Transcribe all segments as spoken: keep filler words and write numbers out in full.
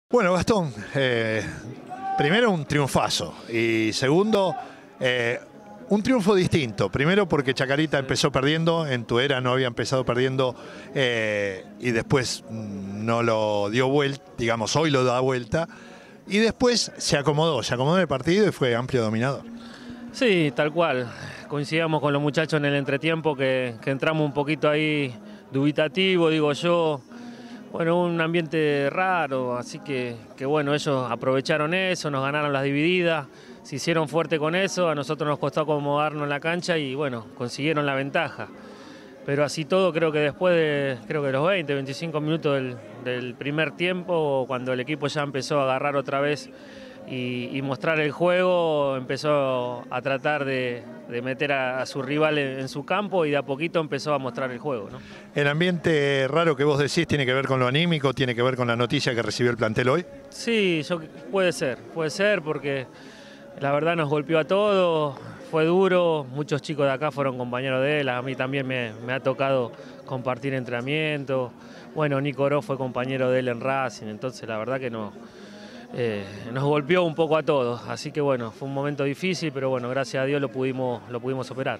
Bueno, Gastón, eh, primero un triunfazo y segundo, eh, un triunfo distinto. Primero porque Chacarita empezó perdiendo, en tu era no había empezado perdiendo eh, y después no lo dio vuelta, digamos hoy lo da vuelta y después se acomodó, se acomodó en el partido y fue amplio dominador. Sí, tal cual. Coincidíamos con los muchachos en el entretiempo que, que entramos un poquito ahí dubitativo, digo yo. Bueno, un ambiente raro, así que, que bueno, ellos aprovecharon eso, nos ganaron las divididas, se hicieron fuerte con eso, a nosotros nos costó acomodarnos en la cancha y bueno, consiguieron la ventaja. Pero así todo, creo que después de creo que los veinte, veinticinco minutos del, del primer tiempo, cuando el equipo ya empezó a agarrar otra vez y, y mostrar el juego, empezó a tratar de, de meter a, a su rival en, en su campo y de a poquito empezó a mostrar el juego, ¿no? ¿El ambiente raro que vos decís tiene que ver con lo anímico, tiene que ver con la noticia que recibió el plantel hoy? Sí, yo, puede ser, puede ser porque la verdad nos golpeó a todos, fue duro, muchos chicos de acá fueron compañeros de él, a mí también me, me ha tocado compartir entrenamiento. Bueno, Nico Oro fue compañero de él en Racing, entonces la verdad que no, eh, nos golpeó un poco a todos, así que bueno, fue un momento difícil, pero bueno, gracias a Dios lo pudimos, lo pudimos superar.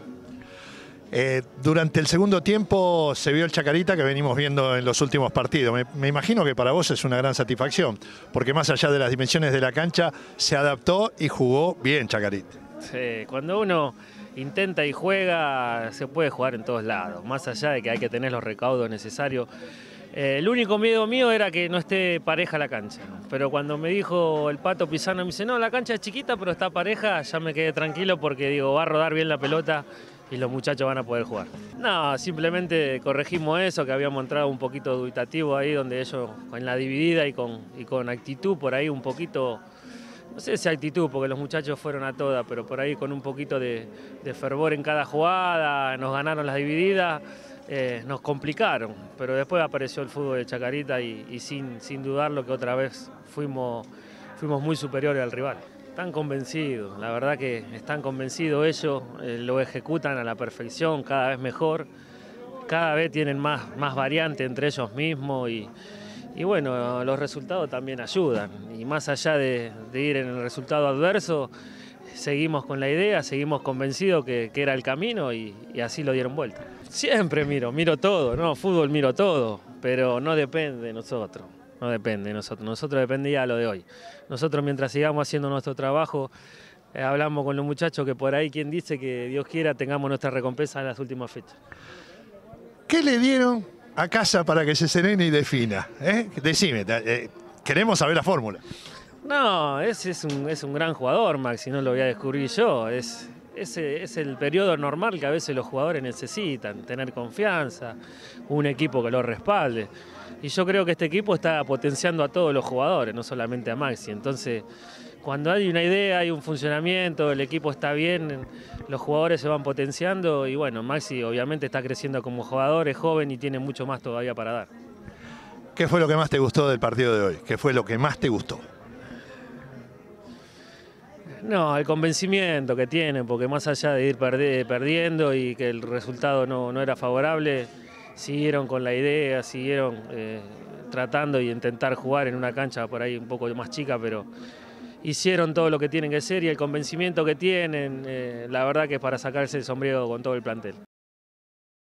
Eh, durante el segundo tiempo se vio el Chacarita que venimos viendo en los últimos partidos. Me, me imagino que para vos es una gran satisfacción, porque más allá de las dimensiones de la cancha, se adaptó y jugó bien Chacarita. Sí, cuando uno intenta y juega, se puede jugar en todos lados, más allá de que hay que tener los recaudos necesarios. Eh, el único miedo mío era que no esté pareja la cancha, pero cuando me dijo el Pato Pisano, me dice, no, la cancha es chiquita, pero está pareja, ya me quedé tranquilo porque digo, va a rodar bien la pelota y los muchachos van a poder jugar. No, simplemente corregimos eso, que habíamos entrado un poquito dubitativo ahí, donde ellos en la dividida y con, y con actitud por ahí un poquito, no sé si actitud, porque los muchachos fueron a todas, pero por ahí con un poquito de, de fervor en cada jugada, nos ganaron las divididas, eh, nos complicaron, pero después apareció el fútbol de Chacarita y, y sin, sin dudarlo que otra vez fuimos, fuimos muy superiores al rival. Están convencidos, la verdad que están convencidos ellos, eh, lo ejecutan a la perfección, cada vez mejor, cada vez tienen más, más variante entre ellos mismos y, y bueno, los resultados también ayudan. Y más allá de, de ir en el resultado adverso, seguimos con la idea, seguimos convencidos que, que era el camino y, y así lo dieron vuelta. Siempre miro, miro todo, ¿no? Fútbol miro todo, pero no depende de nosotros. No depende de nosotros, nosotros dependía de lo de hoy. Nosotros mientras sigamos haciendo nuestro trabajo, eh, hablamos con los muchachos que por ahí quien dice que Dios quiera tengamos nuestra recompensa en las últimas fechas. ¿Qué le dieron a Casa para que se serene y defina? ¿Eh? Decime, eh, queremos saber la fórmula. No, ese es un, es un gran jugador, Max, si no lo voy a descubrir yo. Es, ese es el periodo normal que a veces los jugadores necesitan, tener confianza, un equipo que lo respalde. Y yo creo que este equipo está potenciando a todos los jugadores, no solamente a Maxi. Entonces, cuando hay una idea, hay un funcionamiento, el equipo está bien, los jugadores se van potenciando y bueno, Maxi obviamente está creciendo como jugador, es joven y tiene mucho más todavía para dar. ¿Qué fue lo que más te gustó del partido de hoy? ¿Qué fue lo que más te gustó? No, el convencimiento que tienen, porque más allá de ir perdi- perdiendo y que el resultado no, no era favorable, siguieron con la idea, siguieron eh, tratando y intentar jugar en una cancha por ahí un poco más chica, pero hicieron todo lo que tienen que hacer y el convencimiento que tienen, eh, la verdad que es para sacarse el sombrero con todo el plantel.